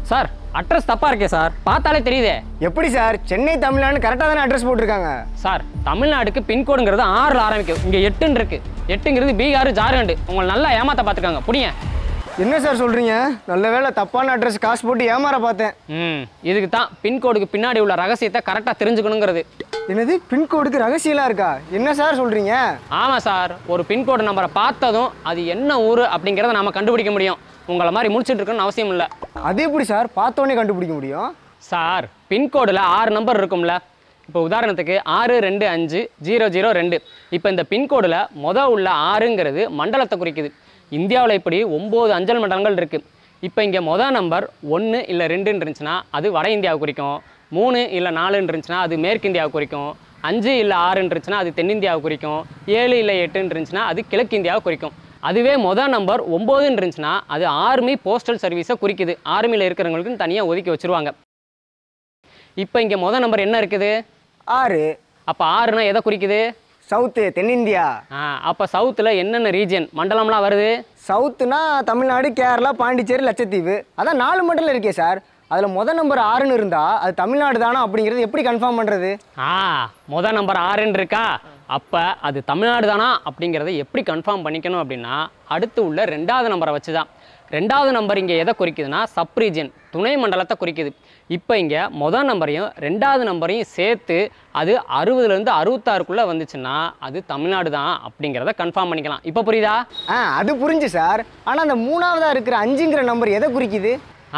Sir address தப்பாக இருக்கே sir, பார்த்தாலே தெரியுதே. எப்படி சார்? சென்னை தமிழ்நாடு கரெக்டாக தானே அட்ரஸ் போட்டிருக்காங்க சார். தமிழ்நாடுக்கு பின்கோடுங்கிறது 6ல் ஆரம்பிக்கும், இங்கே 8ன்னு இருக்குது. 8ங்கிறது பீகார் ஜார்க்கண்ட். உங்களை நல்லா ஏமாற்ற பார்த்துருக்காங்க, புடிங்க. என்ன சார் சொல்கிறீங்க? நல்ல வேலை தப்பான அட்ரஸ் காசு போட்டு ஏமாற பார்த்தேன். இதுக்கு தான் பின்கோடுக்கு பின்னாடி உள்ள ரகசியத்தை கரெக்டாக தெரிஞ்சுக்கணுங்கிறது. என்னது பின்கோடுக்கு ரகசியம்லாம் இருக்கா? என்ன சார் சொல்கிறீங்க? ஆமாம் சார், ஒரு பின்கோடு நம்பரை பார்த்ததும் அது என்ன ஊர் அப்படிங்கிறத நம்ம கண்டுபிடிக்க முடியும். உங்களை மாதிரி முடிச்சுட்டு இருக்கணும்னு அவசியம் இல்லை. அது எப்படி சார் பார்த்தோன்னே கண்டுபிடிக்க முடியும்? சார், பின்கோடில் 6 நம்பர் இருக்கும்ல. இப்போ உதாரணத்துக்கு 6250002. இப்போ இந்த பின்கோடில் உள்ள 6ங்கிறது மண்டலத்தை குறிக்குது. இந்தியாவில் இப்படி 9 அஞ்சல் மண்டலங்கள் இருக்குது. இப்போ இங்கே நம்பர் 1 இல்லை 2ன்னு இருந்துச்சுன்னா அது வட இந்தியாவை குறிக்கும். 3 இல்லை 4ன்னு இருந்துச்சுன்னா அது மேற்கு இந்தியாவை குறிக்கும். 5 இல்லை 6ன்னு இருந்துச்சுன்னா அது தென்னிந்தியாவை குறிக்கும். 7 இல்லை 8ன்னு இருந்துச்சுன்னா அது கிழக்கு இந்தியாவை குறிக்கும். அதுவே நம்பர் 9ன்னு இருந்துச்சுன்னா அது ஆர்மி போஸ்டல் சர்வீஸை குறிக்குது. ஆர்மியில் இருக்கிறவங்களுக்கு தனியாக ஒதுக்கி வச்சுருவாங்க. இப்போ இங்கே நம்பர் என்ன இருக்குது? 6. அப்போ 6னா எதை குறிக்குது? சவுத்து, தென்னிந்தியா. அப்போ சவுத்தில் என்னென்ன ரீஜன் மண்டலம்லாம் வருது? சவுத்துனா தமிழ்நாடு, கேரளா, பாண்டிச்சேரி, லட்சத்தீவு. அதான் 4 மண்டலம் இருக்கே சார். அதில் நம்பர் 6ன்னு இருந்தால் அது தமிழ்நாடு தானா அப்படிங்கிறது எப்படி கன்ஃபார்ம் பண்ணுறது? நம்பர் 6ன்னு இருக்கா, அப்போ அது தமிழ்நாடு தானா அப்படிங்கிறத எப்படி கன்ஃபார்ம் பண்ணிக்கணும் அப்படின்னா அடுத்து உள்ள 2வது நம்பரை வச்சு தான். 2வது நம்பர் இங்கே எதை குறிக்குதுன்னா சப் ரீஜன், துணை மண்டலத்தை குறிக்குது. இப்போ இங்கே நம்பரையும் 2வது நம்பரையும் சேர்த்து அது 60லேருந்து 66க்குள்ளே வந்துச்சுன்னா அது தமிழ்நாடு தான் அப்படிங்கிறத கன்ஃபார்ம் பண்ணிக்கலாம். இப்போ புரியுதா? அது புரிஞ்சு சார். ஆனால் அந்த 3வதாக இருக்கிற 5ங்கிற நம்பர் எதை குறிக்குது?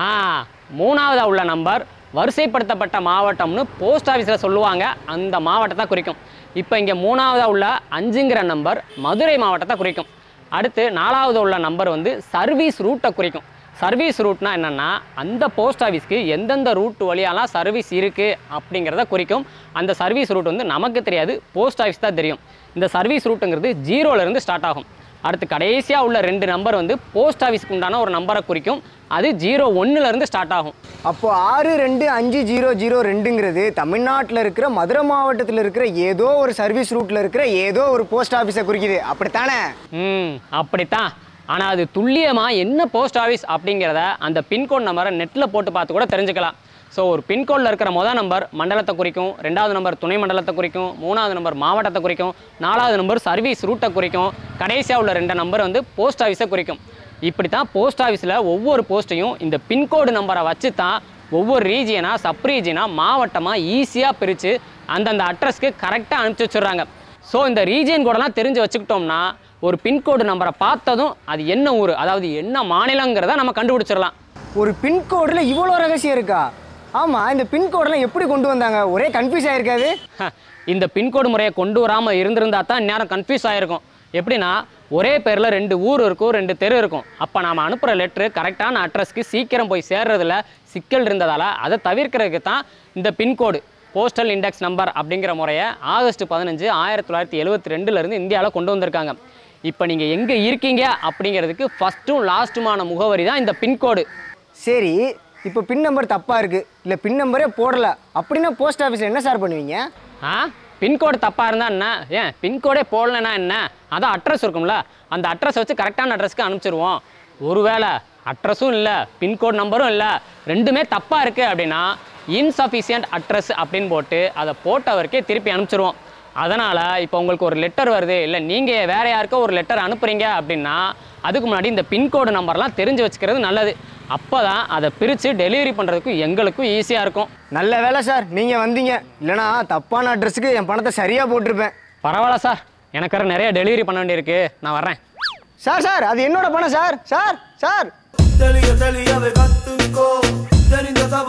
3வதாக உள்ள நம்பர் வரிசைப்படுத்தப்பட்ட மாவட்டம்னு போஸ்ட் ஆஃபீஸில் சொல்லுவாங்க, அந்த மாவட்டத்தை குறிக்கும். இப்போ இங்கே 3வதாக உள்ள 5ங்கிற நம்பர் மதுரை மாவட்டத்தை குறிக்கும். அடுத்து 4வது உள்ள நம்பர் சர்வீஸ் ரூட்டை குறிக்கும். சர்வீஸ் ரூட்னா என்னென்னா அந்த போஸ்ட் ஆஃபீஸ்க்கு எந்தெந்த ரூட் வழியாலாம் சர்வீஸ் இருக்குது அப்படிங்கிறத குறிக்கும். அந்த சர்வீஸ் ரூட் நமக்கு தெரியாது, போஸ்ட் ஆஃபீஸ் தான் தெரியும். இந்த சர்வீஸ் ரூட்டுங்கிறது 0லேருந்து ஸ்டார்ட் ஆகும். அடுத்து கடைசியாக உள்ள 2 நம்பர் போஸ்ட் ஆஃபீஸ்க்கு உண்டான ஒரு நம்பரை குறிக்கும். அது 01லேருந்து ஸ்டார்ட் ஆகும். அப்போது 6250002ங்கிறது தமிழ்நாட்டில் இருக்கிற மதுரை மாவட்டத்தில் இருக்கிற ஏதோ ஒரு சர்வீஸ் ரூட்டில் இருக்கிற ஏதோ ஒரு போஸ்ட் ஆஃபீஸை குறிக்குது, அப்படித்தானே? அப்படித்தான். ஆனால் அது துல்லியமாக என்ன போஸ்ட் ஆஃபீஸ் அப்படிங்கிறத அந்த பின்கோட் நம்பரை நெட்டில் போட்டு பார்த்து கூட தெரிஞ்சுக்கலாம். ஸோ ஒரு பின்கோடில் இருக்கிற நம்பர் மண்டலத்தை குறிக்கும், 2வது நம்பர் துணை மண்டலத்தை குறிக்கும், 3வது நம்பர் மாவட்டத்தை குறிக்கும், 4வது நம்பர் சர்வீஸ் ரூட்டை குறிக்கும், கடைசியாக உள்ள 2 நம்பர் போஸ்ட் ஆஃபீஸை குறிக்கும். இப்படி தான் போஸ்ட் ஆஃபீஸில் ஒவ்வொரு போஸ்ட்டையும் இந்த பின்கோடு நம்பரை வச்சு தான் ஒவ்வொரு ரீஜியனாக, சப் ரீஜியனாக, மாவட்டமாக ஈஸியாக பிரித்து அந்தந்த அட்ரஸ்க்கு கரெக்டாக அனுப்பிச்சி வச்சுட்றாங்க. ஸோ இந்த ரீஜியன் கூடலாம் தெரிஞ்சு வச்சுக்கிட்டோம்னா ஒரு பின்கோடு நம்பரை பார்த்ததும் அது என்ன ஊர், அதாவது என்ன மாநிலங்கிறத நம்ம கண்டுபிடிச்சிடலாம். ஒரு பின்கோடில் இவ்வளோ ரகசியம் இருக்கா? ஆமாம், இந்த பின்கோடெல்லாம் எப்படி கொண்டு வந்தாங்க? ஒரே கன்ஃபியூஸ் ஆகிருக்காது? இந்த பின்கோடு முறையை கொண்டு வராமல் இருந்திருந்தா தான் இந்நேரம் கன்ஃபியூஸ் ஆகிருக்கும். எப்படின்னா ஒரே பேரில் 2 ஊர் இருக்கும், 2 தெரு இருக்கும். அப்போ நாம் அனுப்புகிற லெட்ரு கரெக்டான அட்ரஸ்க்கு சீக்கிரம் போய் சேர்றதுல சிக்கல் இருந்ததால் அதை தவிர்க்கிறதுக்கு தான் இந்த பின்கோடு போஸ்டல் இண்டெக்ஸ் நம்பர் அப்படிங்கிற முறையை ஆகஸ்ட் 15, 1972 இந்தியாவில் கொண்டு வந்திருக்காங்க. இப்போ நீங்கள் எங்கே இருக்கீங்க அப்படிங்கிறதுக்கு ஃபஸ்ட்டும் லாஸ்ட்டுமான முகவரி தான் இந்த பின்கோடு. சரி, இப்போ பின் நம்பர் தப்பாக இருக்குது, இல்லை பின் நம்பரே போடலை அப்படின்னா போஸ்ட் ஆஃபீஸில் என்ன சார் பண்ணுவீங்க? பின்கோடு தப்பாக இருந்தால் என்ன? ஏன் பின்கோடே போடலைன்னா என்ன? அதான் அட்ரஸ் இருக்கும்ல, அந்த அட்ரஸ் வச்சு கரெக்டான அட்ரஸ்க்கு அனுப்பிச்சிடுவோம். ஒருவேளை அட்ரஸும் இல்லை, பின்கோடு நம்பரும் இல்லை, 2மே தப்பாக இருக்குது அப்படின்னா இன்சஃபிஷியன்ட் அட்ரஸ் அப்படின்னு போட்டு அதை போட்டவருக்கே திருப்பி அனுப்பிச்சிடுவோம். அதனால் இப்போ உங்களுக்கு ஒரு லெட்டர் வருது, இல்லை நீங்கள் வேறு யாருக்கோ ஒரு லெட்டர் அனுப்புகிறீங்க அப்படின்னா அதுக்கு முன்னாடி இந்த பின்கோடு நம்பர்லாம் தெரிஞ்சு வச்சுக்கிறது நல்லது. அப்போ தான் அதை பிரித்து டெலிவரி பண்ணுறதுக்கும் எங்களுக்கும் ஈஸியாக இருக்கும். நல்ல வேலை சார் நீங்கள் வந்தீங்க, இல்லைனா தப்பான அட்ரஸுக்கு என் பணத்தை சரியாக போட்டிருப்பேன். பரவாயில்ல சார், எனக்கு வேறு நிறைய டெலிவரி பண்ண வேண்டியிருக்கு, நான் வர்றேன். சார் அது என்னோட பணம் சார். சார்